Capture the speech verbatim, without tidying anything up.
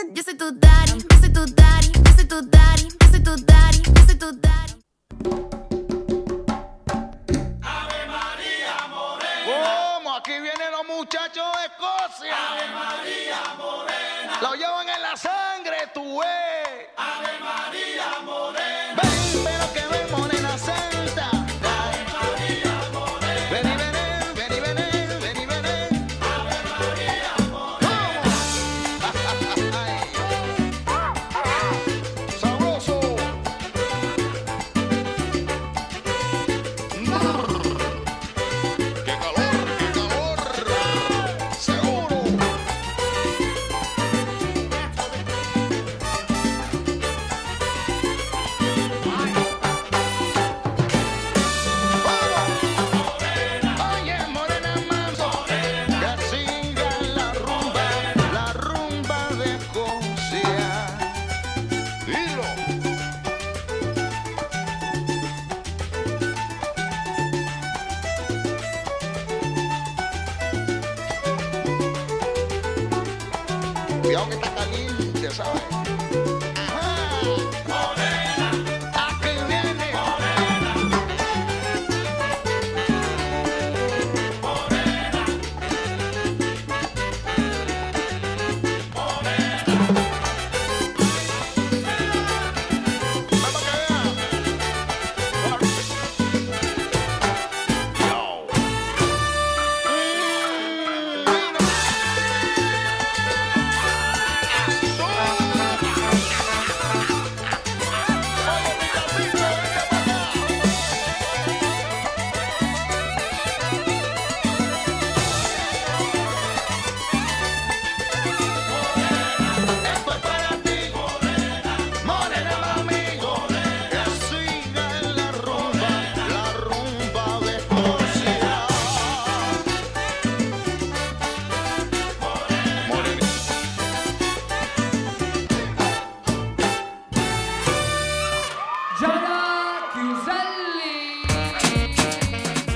Yo soy tu daddy, yo soy tu daddy, yo soy tu daddy, yo soy tu daddy, yo soy tu daddy. Ave María Morena. ¿Cómo? Aquí vienen los muchachos de Escocia. Ave María Morena. Lo llevan en la sangre, tú ves. Ave María Morena. Ven, pero que ven, morena santa. Ave María Morena. Ven y ven, ven y ven, ven y ven. Ave María Morena. Sabroso. Qué calor, qué calor. Seguro. Oye, morena manso, que siga la rumba, la rumba de Escocia. Dilo. Cuidado que está caliente, ¿sabes?